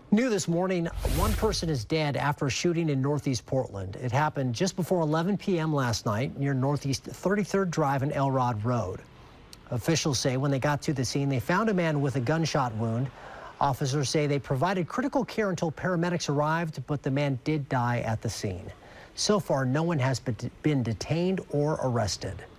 New this morning, one person is dead after a shooting in Northeast Portland. It happened just before 11 p.m. last night near Northeast 33rd Drive and Elrod Road. Officials say when they got to the scene, they found a man with a gunshot wound. Officers say they provided critical care until paramedics arrived, but the man did die at the scene. So far, no one has been detained or arrested.